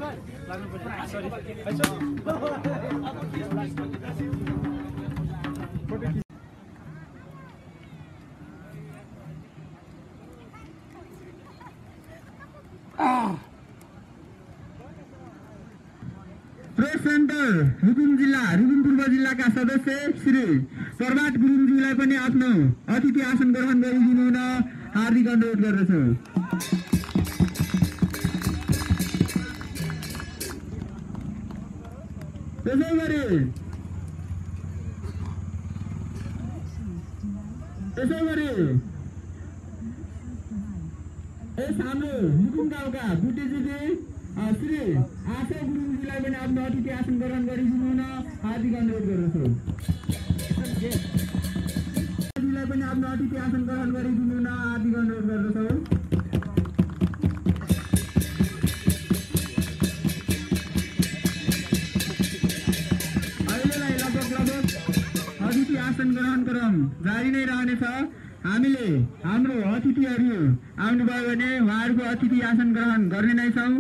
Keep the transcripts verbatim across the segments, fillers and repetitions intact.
Press centre Rukum जिल्ला रुकुम पूर्व जिल्लाका सदस्य श्री प्रभात गुरुङज्यूलाई पनि आफ्नो अतिथि आसन ग्रहण गरिदिनु हुन हार्दिक अनुरोध गर्दछु। त्यसै गरी त्यसै गरी यस हाम्रो रुकुम गाउँका बुटेजीजी श्री आशा गुरुङज्यूलाई पनि आफ्नो अतिथि आसन ग्रहण गरिदिनु हुन हार्दिक अनुरोध गर्दछु। गुरुङज्यूलाई पनि आफ्नो अतिथि आसन ग्रहण गरिदिनु हुन हार्दिक अनुरोध गर्दछु। अहिलेलाई लगभग लगभग अतिथि आसन ग्रहण क्रम जारी नै रहनेछ। हामीले हाम्रो अतिथिहरू आउनुभयो भने उहाँहरूको अतिथि आसन ग्रहण गर्ने नै छौँ।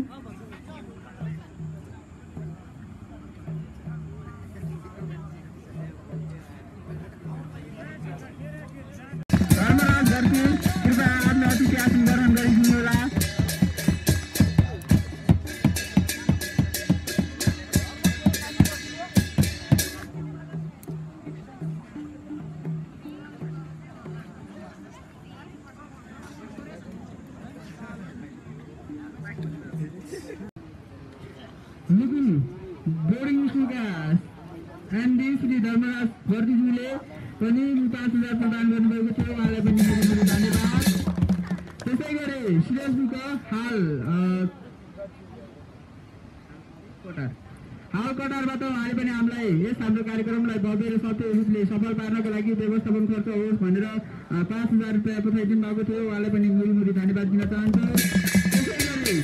धर्मराज घरती कृपया आफ्नो अतिथि आसन ग्रहण गरिदिनु होला। रुकुम बोर्डिङ स्कुलका एमडी श्री धर्मराज घरतीज्यूले पनि पाँच हजार प्रदान गर्नुभएको थियो, उहाँलाई पनि धेरै धेरै धन्यवाद। त्यसै गरी सुरेशजीको हाल कटार हाल कटारबाट उहाँले पनि हामीलाई यस हाम्रो कार्यक्रमलाई भव्य र सत्य रूपले सफल पार्नको लागि व्यवस्थापन खर्च होस् भनेर पाँच हजार रुपियाँ पठाइदिनु भएको थियो, उहाँलाई पनि मुरी मुरी धन्यवाद दिन चाहन्छु। त्यसै गरी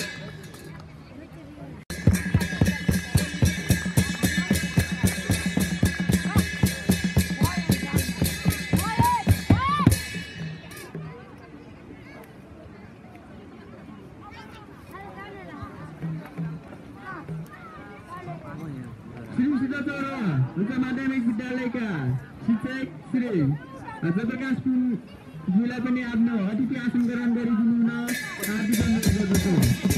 श्री सीताचौरा उच्च माध्यमिक विद्यालयका शिक्षक श्री जयप्रकाश ज्यूलाई पनि आफ्नो अतिथि आसन ग्रहण गरिदिनु हुन हार्दिक अनुरोध गर्दछु।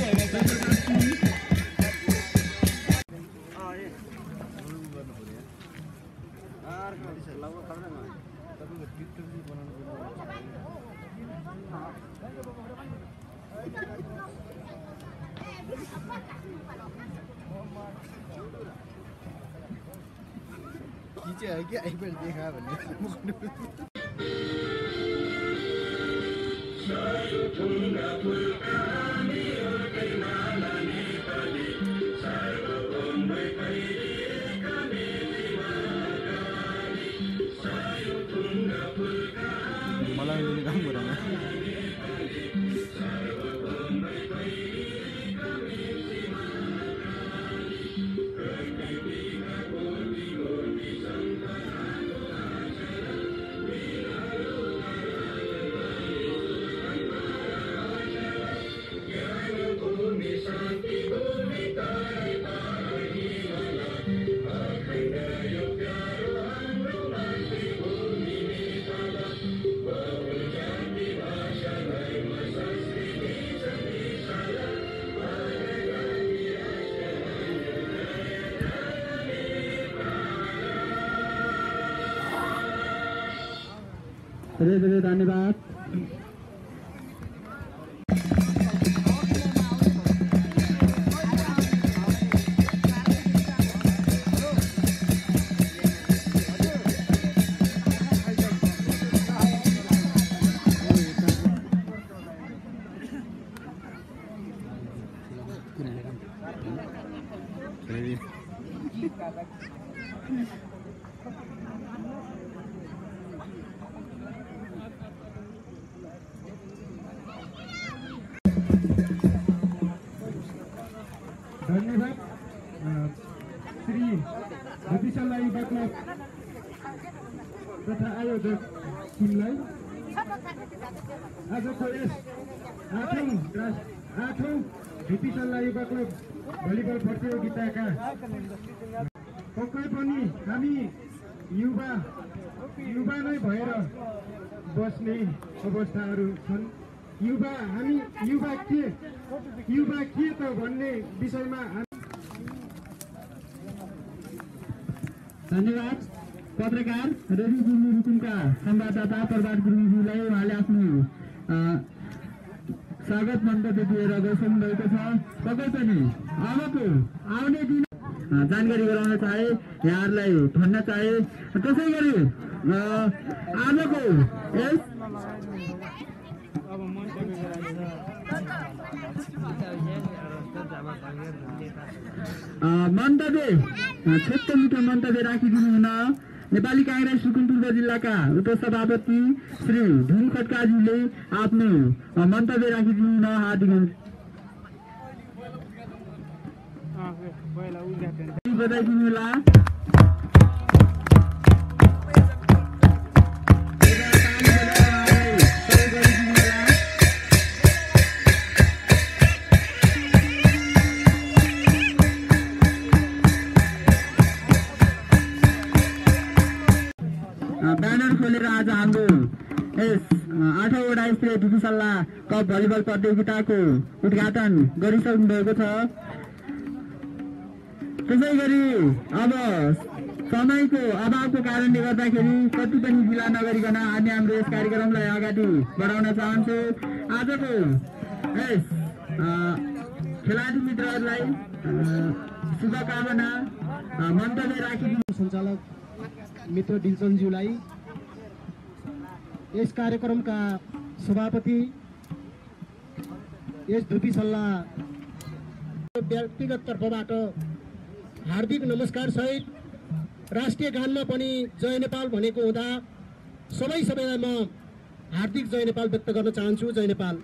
नीचे है कि आई पर देखा बने मलाई पनि काम गरौँ। धेरै धेरै धन्यवाद। धन्यवाद श्री ज्योतिषलाई बटलक तथा आयोजक टिमलाई आजको यस आठौँ आठौँ धुपी सल्लाह युवा क्लब भलिबल प्रतियोगिताका पक्कै पनि हामी युवा युवा नै भएर बस्ने अवस्थाहरू छन्। युवा हामी युवा के युवा के त भन्ने विषयमा धन्यवाद। पत्रकार रवि गुरुङ रुकुमका संवाददाता प्रभात गुरुङज्यूलाई उहाँले आफ्नो स्वागत मन्तव्य दिएर गइसक्नु भएको छ। पक्कै पनि अबको आउने दिन जानकारी गराउन चाहे, यहाँहरूलाई भन्न चाहे। त्यसै गरी आजको यस मन्तव्य छोटो मिठो मन्तव्य राखिदिनु हुन नेपाली कांग्रेस सुकुमपुर जिल्लाका उपसभापति श्री धुन खड्काज्यूले आफ्नो मन्तव्य राखिदिनु हुन हार्दिक बताइदिनु होला। ब्यानर खोलेर आज हाम्रो यस आठौँवटा स्तरीय धुपी सल्लाह कप भलिबल प्रतियोगिताको उद्घाटन गरिसक्नु भएको छ। त्यसै गरी अब समयको अभावको कारणले गर्दाखेरि कति पनि ढिला नगरिकन हामी हाम्रो यस कार्यक्रमलाई अगाडि बढाउन चाहन्छु। आजको यस खेलाडी मित्रहरूलाई शुभकामना मन्तव्य राखिदिनु सञ्चालक मित्र डिल्सनज्यूलाई, यस कार्यक्रमका सभापति, यस धुपी सल्लाह व्यक्तिगत तर्फबाट हार्दिक नमस्कार सहित राष्ट्रिय गानमा पनि जय नेपाल भनेको हुँदा सबै सबैलाई म हार्दिक जय नेपाल व्यक्त गर्न चाहन्छु। जय नेपाल।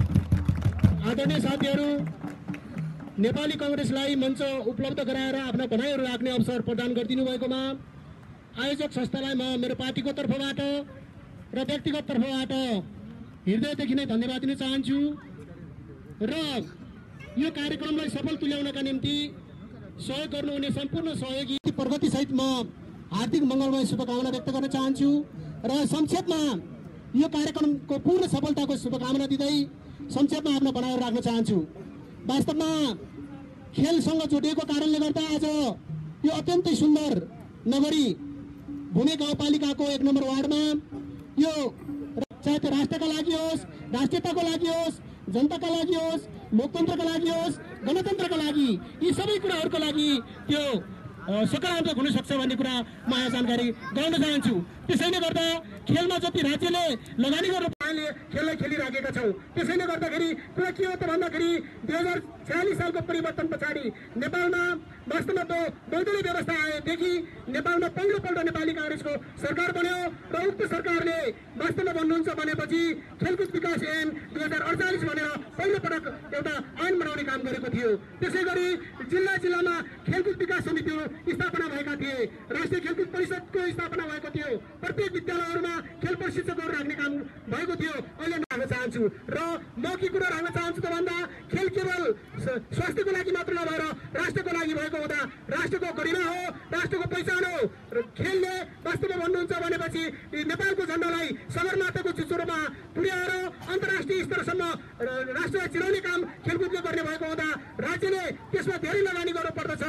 आदरणीय साथीहरू, नेपाली कांग्रेसलाई मञ्च उपलब्ध गराएर आफ्ना भनाइहरू राख्ने अवसर प्रदान गरिदिनु भएकोमा आयोजक संस्थालाई म मेरो पार्टीको तर्फबाट र व्यक्तिगत तर्फबाट हृदयदेखि नै धन्यवाद दिन चाहन्छु र यो कार्यक्रमलाई सफल तुल्याउनका निम्ति सहयोग गर्नुहुने सम्पूर्ण सहयोगी प्रगतिसहित म हार्दिक मङ्गलमय शुभकामना व्यक्त गर्न चाहन्छु र संक्षेपमा यो कार्यक्रमको पूर्ण सफलताको शुभकामना दिँदै संक्षेपमा आफ्नो भनाइहरू राख्न चाहन्छु। वास्तवमा खेलसँग जोडिएको कारणले गर्दा आज यो अत्यन्तै सुन्दर नगरी भूमे गाउँपालिकाको एक नम्बर वार्डमा यो चाहे त्यो राष्ट्रका लागि होस्, राष्ट्रियताको लागि होस्, जनताका लागि होस्, लोकतन्त्रका लागि होस्, गणतन्त्रका लागि, यी सबै कुराहरूको लागि त्यो सकारात्मक हुन सक्छ भन्ने कुरा म यहाँ जानकारी गराउन चाहन्छु। त्यसैले गर्दा खेलमा जति राज्यले लगानी गरेर खेललाई खेलिराखेका छौँ। त्यसैले गर्दाखेरि कुरा के हो त भन्दाखेरि दुई हजार छयालिस सालको परिवर्तन पछाडि नेपालमा वास्तवमा त्यो बहुदलीय व्यवस्था आएदेखि नेपालमा पहिलोपल्ट नेपाली कांग्रेसको सरकार बन्यो र उक्त सरकारले वास्तवमा भन्नुहुन्छ भनेपछि खेलकुद विकास ऐन दुई हजार अडचालिस भनेर पहिलोपटक एउटा ऐन बनाउने काम गरेको थियो। त्यसै गरी जिल्ला जिल्लामा खेलकुद विकास समितिहरू स्थापना भएका थिए, राष्ट्रिय खेलकुद परिषदको स्थापना भएको थियो, प्रत्येक विद्यालयहरूमा खेल प्रशिक्षकहरू राख्ने काम भएको थियो। अहिले राख्न चाहन्छु र म के कुरा राख्न चाहन्छु त भन्दा खेल केवल स्वास्थ्यको लागि मात्र नभएर राष्ट्रको लागि भएको हुँदा राष्ट्रको गरिमा हो, राष्ट्रको पहिचान हो र खेलले वास्तवमा भन्नुहुन्छ भनेपछि नेपालको झण्डालाई सगरमाथाको चुचुरोमा पुर्याएर अन्तर्राष्ट्रिय स्तरसम्म राष्ट्रलाई चिनाउने काम खेलकुदले गर्ने भएको हुँदा राज्यले त्यसमा धेरै लगानी गर्नु पर्दछ।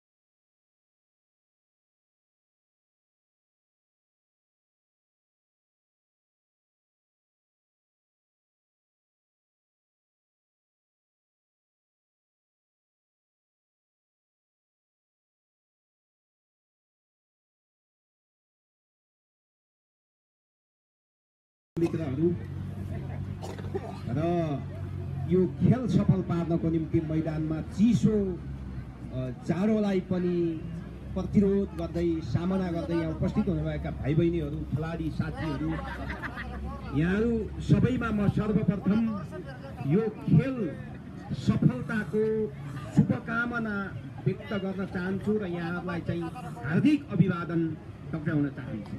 मित्रहरू र यो खेल सफल पार्नको निम्ति मैदानमा चिसो जाडोलाई पनि प्रतिरोध गर्दै सामना गर्दै यहाँ उपस्थित हुनुभएका भाइ बहिनीहरू, खेलाडी साथीहरू, यहाँहरू सबैमा म सर्वप्रथम यो खेल सफलताको शुभकामना व्यक्त गर्न चाहन्छु र यहाँहरूलाई चाहिँ हार्दिक अभिवादन टक्राउन चाहन्छु।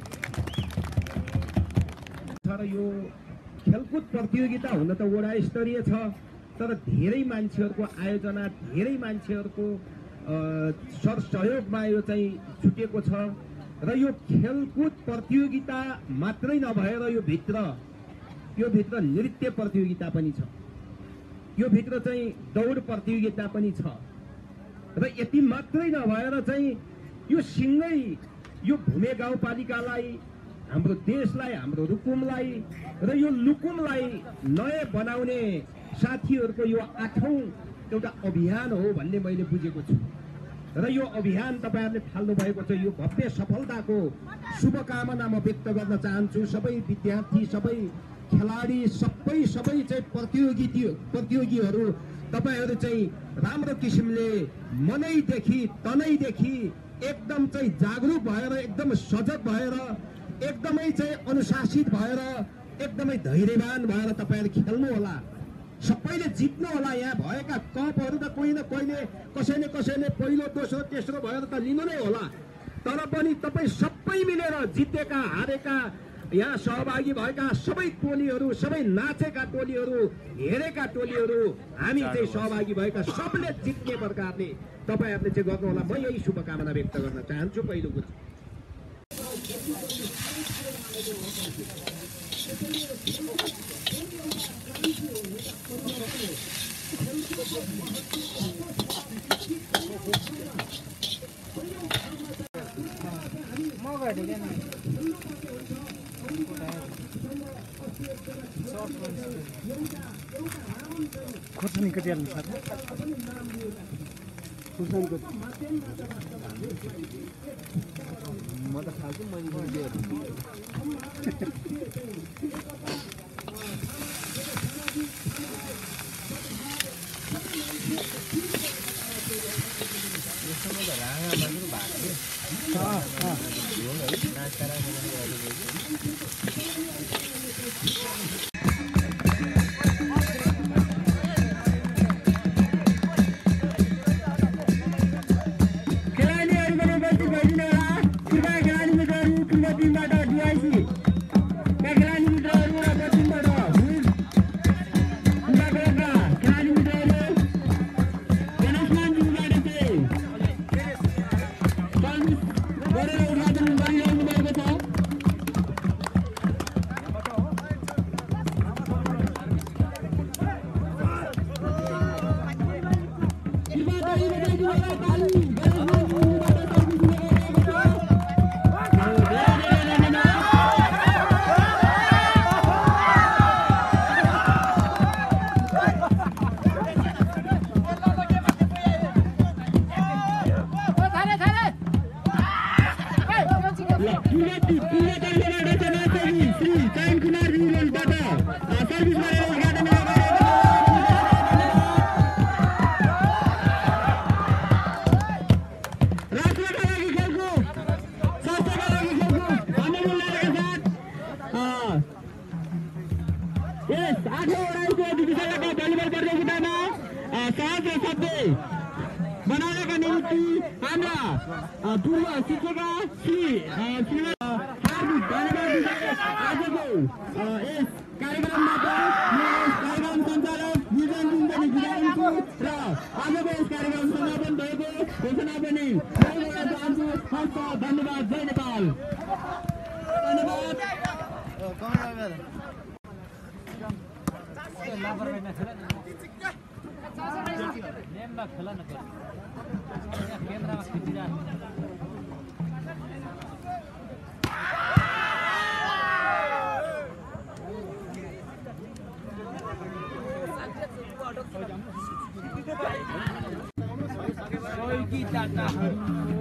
र यो खेलकुद प्रतियोगिता हुन त वडा स्तरीय छ, तर धेरै मान्छेहरूको आयोजना, धेरै मान्छेहरूको सर सहयोगमा यो चाहिँ छुटेको छ। र यो खेलकुद प्रतियोगिता मात्रै नभएर यो भित्र यो भित्र नृत्य प्रतियोगिता पनि छ, यो भित्र चाहिँ दौड प्रतियोगिता पनि छ। र यति मात्रै नभएर चाहिँ यो सिँगै यो भूमे गाउँपालिकालाई, हाम्रो देशलाई, हाम्रो रुकुमलाई र यो लुकुमलाई नयाँ बनाउने साथीहरूको यो आठौँ एउटा अभियान हो भन्ने मैले बुझेको छु। र यो अभियान तपाईहरुले थाल्नु भएको छ। यो भव्य सफलताको शुभकामना म व्यक्त गर्न चाहन्छु। सबै विद्यार्थी, सबै खेलाडी, सबै सबै चाहिँ प्रतियोगी प्रतियोगीहरू तपाईहरु चाहिँ राम्रो किसिमले मनैदेखि तनैदेखि एकदम चाहिँ जागरुक भएर, एकदम सजग भएर, एकदमै चाहिँ अनुशासित भएर, एकदमै धैर्यवान भएर तपाईहरु खेल्नु होला। सबैले जित्नु होला। यहाँ भएका कपहरू त कोही न कोहीले, कसैले कसैले पहिलो दोस्रो तेस्रो भएर त लिनु नै होला। तर पनि तपाई सबै मिलेर जितेका हारेका यहाँ सहभागी भएका सबै टोलीहरू, सबै नाचेका टोलीहरू, हेरेका टोलीहरू, हामी चाहिँ सहभागी भएका सबले जित्ने प्रकारले तपाईहरुले चाहिँ गर्नु होला। म यही शुभकामना व्यक्त गर्न चाहन्छु। पहिलो कुरा खुर्सानी कटिहाल्नु छ खुर्सानीको म त खाल्छु मैले बनाएका निम्ति हाम्रा पूर्व शिक्षक श्री हार्दिक धन्यवाद आजको यस कार्यक्रममा कार्यक्रम सञ्चालक विजन पनि बिराउँछु र आजको यस कार्यक्रम समापन भएको घोषणा पनि गर्न चाहन्छु। हस्त धन्यवाद। जय नेपाल। Kita tahu